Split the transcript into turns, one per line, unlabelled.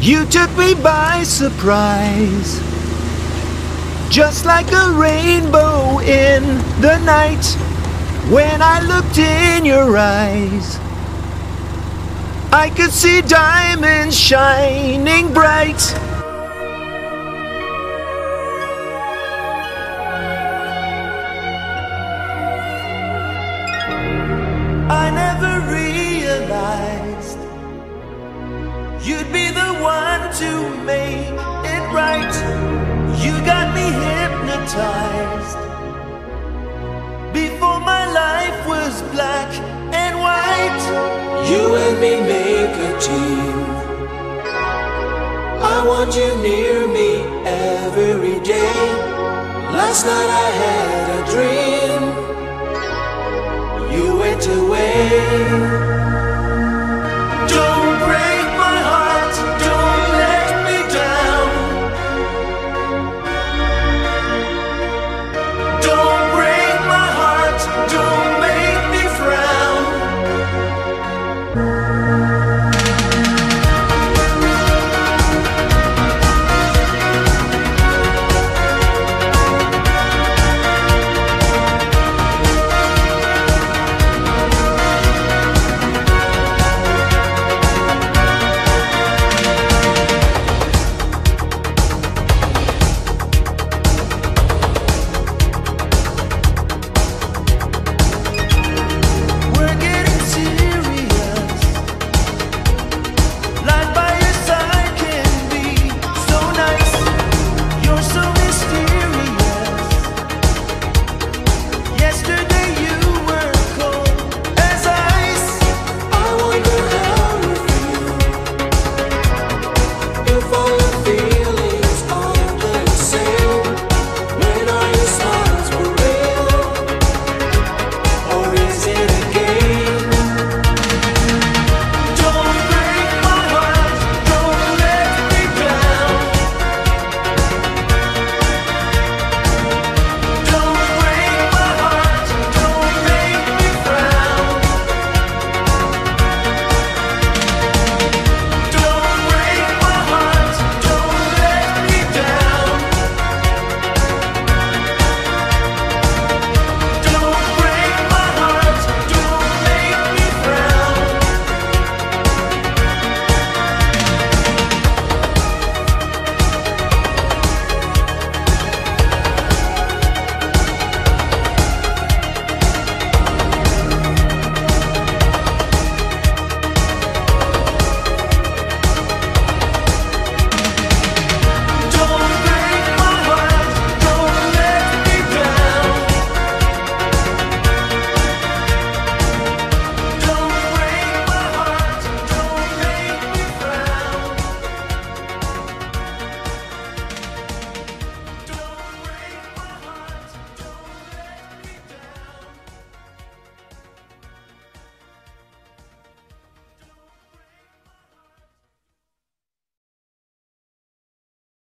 You took me by surprise, just like a rainbow in the night. When I looked in your eyes, I could see diamonds shining bright. I never realized you'd be the one to make it right. You got me hypnotized before my life was black and white. You and me make a team. I want you near me every day. Last night I had a dream. You went away.